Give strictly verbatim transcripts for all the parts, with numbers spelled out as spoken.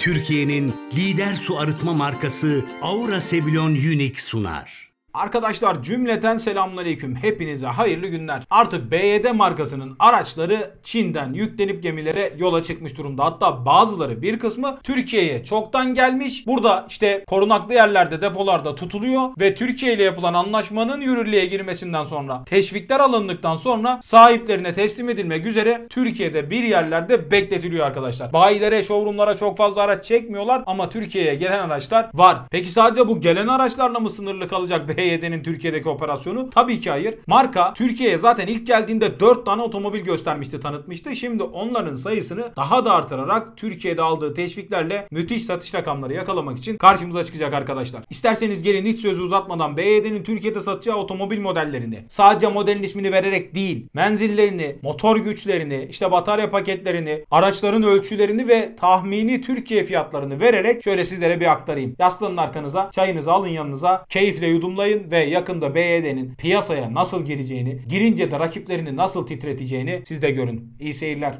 Türkiye'nin lider su arıtma markası Aura Sebilon Unique sunar. Arkadaşlar cümleten selamünaleyküm. Hepinize hayırlı günler. Artık B Y D markasının araçları Çin'den yüklenip gemilere yola çıkmış durumda. Hatta bazıları, bir kısmı Türkiye'ye çoktan gelmiş. Burada işte korunaklı yerlerde, depolarda tutuluyor ve Türkiye ile yapılan anlaşmanın yürürlüğe girmesinden sonra, teşvikler alındıktan sonra sahiplerine teslim edilmek üzere Türkiye'de bir yerlerde bekletiliyor arkadaşlar. Bayilere, showroomlara çok fazla araç çekmiyorlar ama Türkiye'ye gelen araçlar var. Peki sadece bu gelen araçlarla mı sınırlı kalacak B Y D'nin Türkiye'deki operasyonu? Tabii ki hayır. Marka Türkiye'ye zaten ilk geldiğinde dört tane otomobil göstermişti, tanıtmıştı. Şimdi onların sayısını daha da artırarak Türkiye'de aldığı teşviklerle müthiş satış rakamları yakalamak için karşımıza çıkacak arkadaşlar. İsterseniz gelin hiç sözü uzatmadan B Y D'nin Türkiye'de satacağı otomobil modellerini, sadece modelin ismini vererek değil, menzillerini, motor güçlerini, işte batarya paketlerini, araçların ölçülerini ve tahmini Türkiye fiyatlarını vererek şöyle sizlere bir aktarayım. Yaslanın arkanıza, çayınızı alın yanınıza, keyifle yudumlayın ve yakında B Y D'nin piyasaya nasıl gireceğini, girince de rakiplerini nasıl titreteceğini siz de görün. İyi seyirler.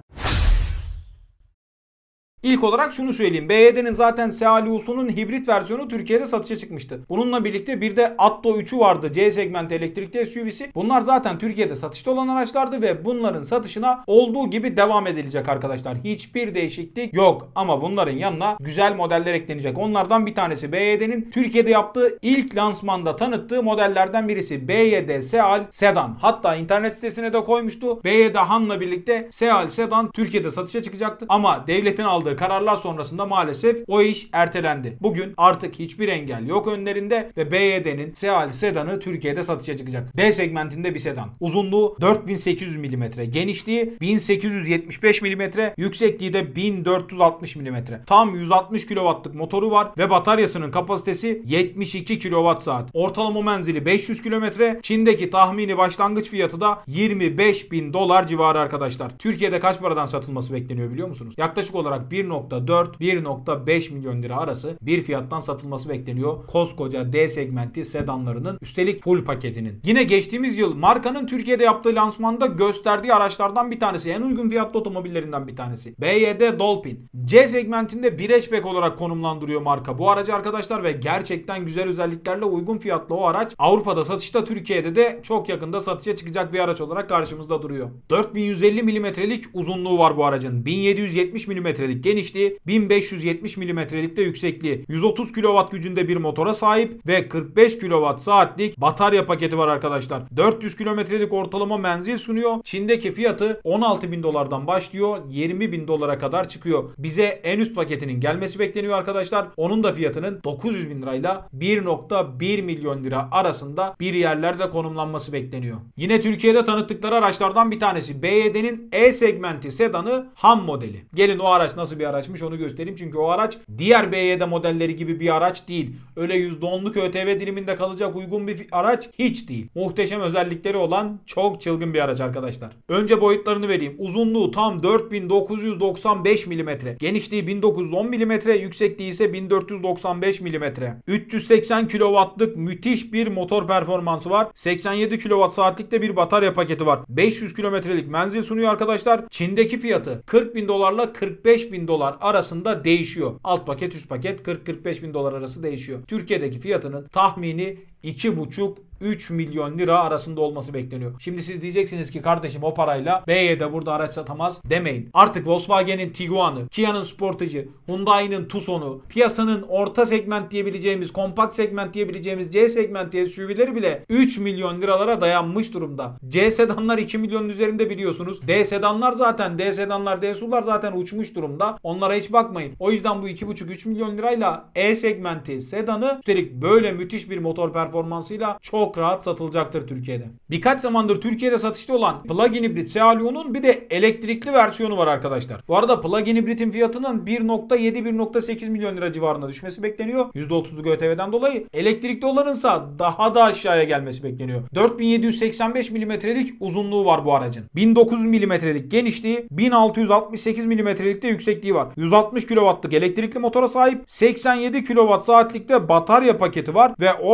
İlk olarak şunu söyleyeyim. B Y D'nin zaten Sealius'unun hibrit versiyonu Türkiye'de satışa çıkmıştı. Bununla birlikte bir de Atto üçü vardı. C segment elektrikli S U V'si. Bunlar zaten Türkiye'de satışta olan araçlardı ve bunların satışına olduğu gibi devam edilecek arkadaşlar. Hiçbir değişiklik yok. Ama bunların yanına güzel modeller eklenecek. Onlardan bir tanesi B Y D'nin Türkiye'de yaptığı ilk lansmanda tanıttığı modellerden birisi. B Y D Seal Sedan. Hatta internet sitesine de koymuştu. B Y D Han'la birlikte Seal Sedan Türkiye'de satışa çıkacaktı. Ama devletin aldığı kararlar sonrasında maalesef o iş ertelendi. Bugün artık hiçbir engel yok önlerinde ve B Y D'nin Seal sedanı Türkiye'de satışa çıkacak. D segmentinde bir sedan. Uzunluğu dört bin sekiz yüz milimetre, genişliği bin sekiz yüz yetmiş beş milimetre, yüksekliği de bin dört yüz altmış milimetre. Tam yüz altmış kilowattlık motoru var ve bataryasının kapasitesi yetmiş iki kilowatt saat. Ortalama menzili beş yüz kilometre. Çin'deki tahmini başlangıç fiyatı da yirmi beş bin dolar civarı arkadaşlar. Türkiye'de kaç paradan satılması bekleniyor biliyor musunuz? Yaklaşık olarak bir nokta dört bir nokta beş milyon lira arası bir fiyattan satılması bekleniyor. Koskoca D segmenti sedanlarının, üstelik full paketinin. Yine geçtiğimiz yıl markanın Türkiye'de yaptığı lansmanda gösterdiği araçlardan bir tanesi, en uygun fiyatlı otomobillerinden bir tanesi. B Y D Dolphin. C segmentinde bir hatchback olarak konumlandırıyor marka bu aracı arkadaşlar ve gerçekten güzel özelliklerle uygun fiyatlı o araç Avrupa'da satışta, Türkiye'de de çok yakında satışa çıkacak bir araç olarak karşımızda duruyor. dört bin yüz elli milimetrelik uzunluğu var bu aracın. bin yedi yüz yetmiş milimetrelik genişliği, bin beş yüz yetmiş milimetrelikte yüksekliği, yüz otuz kilowatt gücünde bir motora sahip ve kırk beş kilowatt saatlik batarya paketi var arkadaşlar. dört yüz kilometrelik ortalama menzil sunuyor. Çin'deki fiyatı on altı bin dolardan başlıyor, yirmi bin dolara kadar çıkıyor. Bize en üst paketinin gelmesi bekleniyor arkadaşlar. Onun da fiyatının dokuz yüz bin lirayla bir nokta bir milyon lira arasında bir yerlerde konumlanması bekleniyor. Yine Türkiye'de tanıttıkları araçlardan bir tanesi B Y D'nin E segmenti sedanı Han modeli. Gelin o araç nasıl bir araçmış onu göstereyim. Çünkü o araç diğer B Y D modelleri gibi bir araç değil. Öyle yüzde onluk ÖTV diliminde kalacak uygun bir araç hiç değil. Muhteşem özellikleri olan çok çılgın bir araç arkadaşlar. Önce boyutlarını vereyim. Uzunluğu tam dört bin dokuz yüz doksan beş milimetre. Genişliği bin dokuz yüz on milimetre. Yüksekliği ise bin dört yüz doksan beş milimetre. üç yüz seksen kilowattlık müthiş bir motor performansı var. seksen yedi kilowatt saatlikte bir batarya paketi var. beş yüz kilometrelik menzil sunuyor arkadaşlar. Çin'deki fiyatı kırk bin dolarla kırk beş bin dolar arasında değişiyor. Alt paket, üst paket kırk kırk beş bin dolar arası değişiyor. Türkiye'deki fiyatının tahmini iki buçuk üç milyon lira arasında olması bekleniyor. Şimdi siz diyeceksiniz ki kardeşim o parayla B Y D burada araç satamaz demeyin. Artık Volkswagen'in Tiguan'ı, Kia'nın Sportage'ı, Hyundai'nin Tucson'u, piyasanın orta segment diyebileceğimiz, kompakt segment diyebileceğimiz C segment S U V'leri bile üç milyon liralara dayanmış durumda. C sedanlar iki milyonun üzerinde biliyorsunuz. D sedanlar zaten, D sedanlar, D S U V'lar zaten uçmuş durumda. Onlara hiç bakmayın. O yüzden bu iki buçuk üç milyon lirayla E segmenti sedanı, üstelik böyle müthiş bir motor performansıyla çok rahat satılacaktır Türkiye'de. Birkaç zamandır Türkiye'de satışta olan plug-in hibrit Sealion'un bir de elektrikli versiyonu var arkadaşlar. Bu arada plug-in hibritin fiyatının bir nokta yedi bir nokta sekiz milyon lira civarında düşmesi bekleniyor. yüzde otuzluk ÖTV'den dolayı. Elektrikli olanınsa daha da aşağıya gelmesi bekleniyor. dört bin yedi yüz seksen beş milimetrelik uzunluğu var bu aracın. bin dokuz yüz milimetrelik genişliği, bin altı yüz altmış sekiz milimetrelik de yüksekliği var. yüz altmış kilowattlık elektrikli motora sahip, seksen yedi kilowatt saatlikte batarya paketi var ve ortalama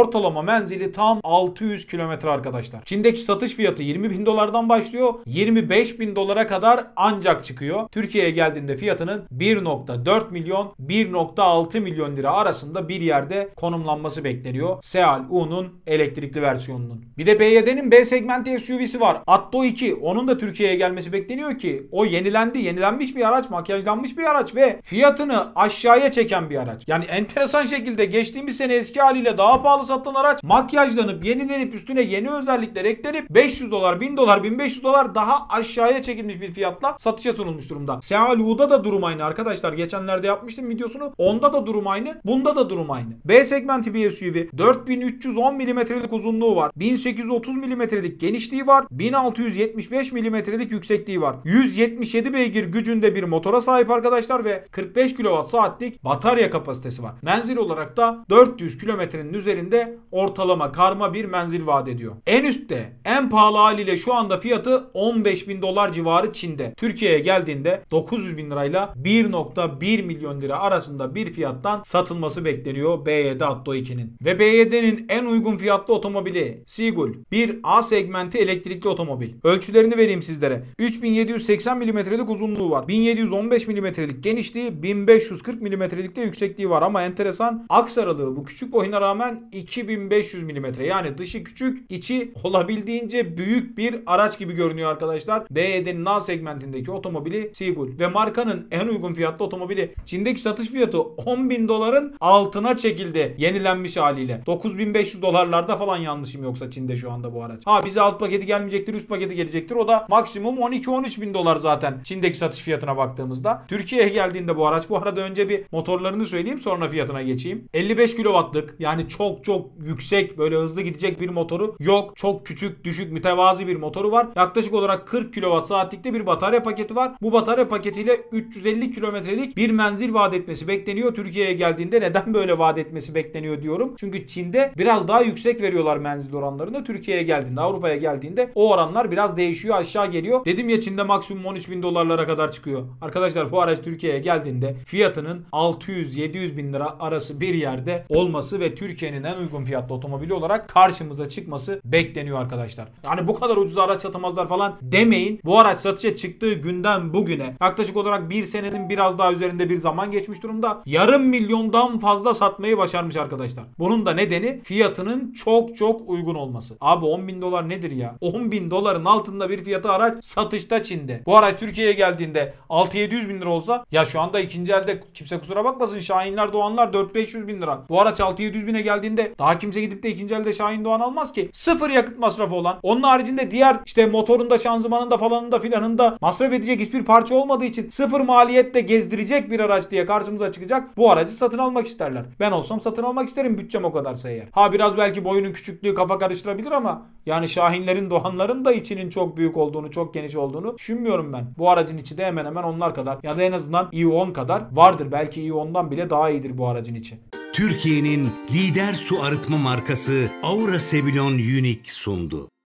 menzili tam altı yüz kilometre arkadaşlar. Çin'deki satış fiyatı yirmi bin dolardan başlıyor. yirmi beş bin dolara kadar ancak çıkıyor. Türkiye'ye geldiğinde fiyatının bir nokta dört milyon bir nokta altı milyon lira arasında bir yerde konumlanması bekleniyor. Seal U'nun elektrikli versiyonunun. Bir de B Y D'nin B segmenti S U V'si var. Atto iki. Onun da Türkiye'ye gelmesi bekleniyor ki o yenilendi. Yenilenmiş bir araç, makyajlanmış bir araç ve fiyatını aşağıya çeken bir araç. Yani enteresan şekilde geçtiğimiz sene eski haliyle daha pahalı satılan araç makyajlanıp, yenilenip, üstüne yeni özellikler eklenip beş yüz dolar, bin dolar, bin beş yüz dolar daha aşağıya çekilmiş bir fiyatla satışa sunulmuş durumda. Seal U'da da durum aynı arkadaşlar. Geçenlerde yapmıştım videosunu. Onda da durum aynı. Bunda da durum aynı. B segmenti bir S U V. dört bin üç yüz on milimetrelik uzunluğu var. bin sekiz yüz otuz milimetrelik genişliği var. bin altı yüz yetmiş beş milimetrelik yüksekliği var. yüz yetmiş yedi beygir gücünde bir motora sahip arkadaşlar ve kırk beş kilowatt saatlik batarya kapasitesi var. Menzil olarak da dört yüz kilometrenin üzerinde ortalama karma bir menzil vaat ediyor. En üstte, en pahalı haliyle şu anda fiyatı on beş bin dolar civarı Çin'de. Türkiye'ye geldiğinde dokuz yüz bin lirayla bir nokta bir milyon lira arasında bir fiyattan satılması bekleniyor B Y D Atto ikinin. Ve B Y D'nin en uygun fiyatlı otomobili Sigul. Bir A segmenti elektrikli otomobil. Ölçülerini vereyim sizlere. üç bin yedi yüz seksen milimetrelik uzunluğu var. bin yedi yüz on beş milimetrelik genişliği, bin beş yüz kırk milimetrelik de yüksekliği var ama enteresan aks aralığı bu küçük boyuna rağmen iki bin beş yüz milimetre. Yani dışı küçük, içi olabildiğince büyük bir araç gibi görünüyor arkadaşlar. B Y D'nin A segmentindeki otomobili Sigul ve markanın en uygun fiyatlı otomobili. Çin'deki satış fiyatı on bin doların altına çekildi yenilenmiş haliyle. dokuz bin beş yüz dolarlarda falan yanlışım yoksa Çin'de şu anda bu araç. Ha bize alt paketi gelmeyecektir, üst paketi gelecektir. O da maksimum on iki on üç bin dolar zaten Çin'deki satış fiyatına baktığımızda. Türkiye'ye geldiğinde bu araç, bu arada önce bir motorlarını söyleyeyim sonra fiyatına geçeyim. elli beş kilowattlık, yani çok çok yüksek, böyle hızlı gidecek bir motoru yok. Çok küçük, düşük, mütevazi bir motoru var. Yaklaşık olarak kırk kilowatt saatlikte bir batarya paketi var. Bu batarya paketiyle üç yüz elli kilometrelik bir menzil vaat etmesi bekleniyor. Türkiye'ye geldiğinde neden böyle vaat etmesi bekleniyor diyorum. Çünkü Çin'de biraz daha yüksek veriyorlar menzil oranlarını. Türkiye'ye geldiğinde, Avrupa'ya geldiğinde o oranlar biraz değişiyor, aşağı geliyor. Dedim ya Çin'de maksimum on üç bin dolarlara kadar çıkıyor. Arkadaşlar bu araç Türkiye'ye geldiğinde fiyatının altı yüz yedi yüz bin lira arası bir yerde olması ve Türkiye'nin en uygun fiyatlı otomobili olarak karşımıza çıkması bekleniyor arkadaşlar. Yani bu kadar ucuz araç satamazlar falan demeyin. Bu araç satışa çıktığı günden bugüne yaklaşık olarak bir senenin biraz daha üzerinde bir zaman geçmiş durumda. Yarım milyondan fazla satmayı başarmış arkadaşlar. Bunun da nedeni fiyatının çok çok uygun olması. Abi on bin dolar nedir ya? on bin doların altında bir fiyatı araç satışta Çin'de. Bu araç Türkiye'ye geldiğinde altı yedi yüz bin lira olsa, ya şu anda ikinci elde kimse kusura bakmasın, Şahinler, Doğanlar dört beş yüz bin lira. Bu araç altı yedi yüz bine geldiğinde daha kimse gidip de ikinci elde Şahin, Doğan almaz ki. Sıfır yakıt masrafı olan, onun haricinde diğer işte motorunda, şanzımanında falanında filanında masraf edecek hiçbir parça olmadığı için sıfır maliyetle gezdirecek bir araç diye karşımıza çıkacak. Bu aracı satın almak isterler. Ben olsam satın almak isterim, bütçem o kadarsa eğer. Ha biraz belki boyunun küçüklüğü kafa karıştırabilir ama yani Şahinlerin, Doğanların da içinin çok büyük olduğunu, çok geniş olduğunu düşünmüyorum ben. Bu aracın içi de hemen hemen onlar kadar ya da en azından i on kadar vardır. Belki i ondan bile daha iyidir bu aracın içi. Türkiye'nin lider su arıtma markası Aura Sebilon Unique sundu.